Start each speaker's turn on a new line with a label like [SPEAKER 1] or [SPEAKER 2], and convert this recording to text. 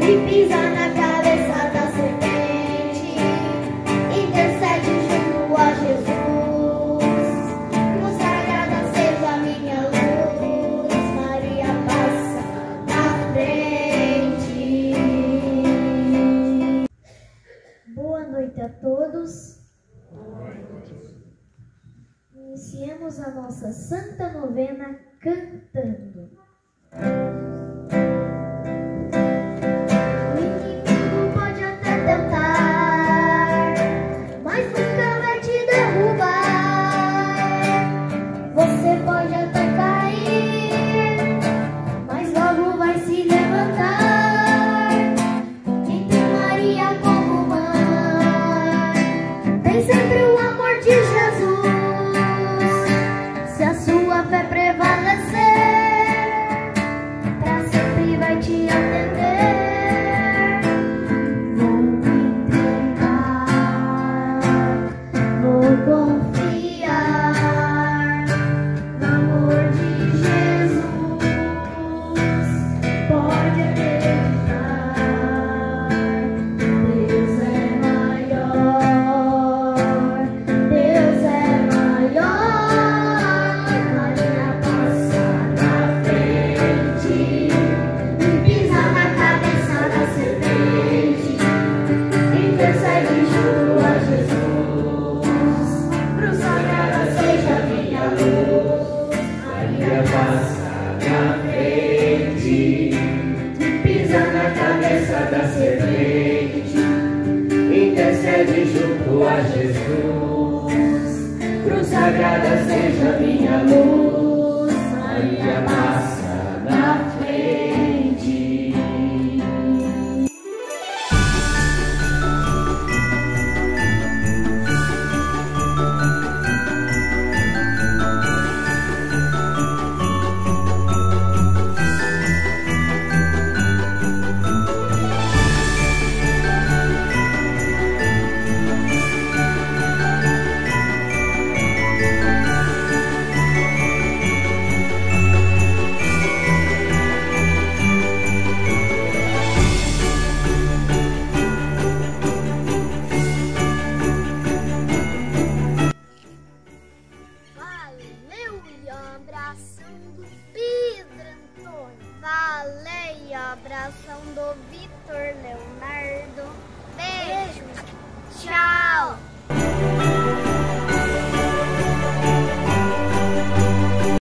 [SPEAKER 1] e pisa na cabeça da serpente. Intercede junto a Jesus. Consagrada seja minha luz. Maria passa na frente. Boa noite a todos. Iniciemos a nossa Santa Novena cantando. O inimigo pode até tentar, mas nunca vai te derrubar. Você pode até cair, mas logo vai se levantar. Quem tem Maria como mãe tem sempre o amor de Jesus. Se a sua fé prevalecer, pra sempre vai te atender. Vou me entregar, vou confiar no amor de Jesus. Pode acreditar, Deus é maior, Deus é maior. Intercede junto a Jesus. Cruz sagrada seja minha luz. Maria passa na frente e pisa na cabeça da serpente. Intercede junto a Jesus. Cruz sagrada seja minha luz. Maria passa na frente. Abração do Pedro Antônio. Valeu, abração do Vitor Leonardo. Beijos.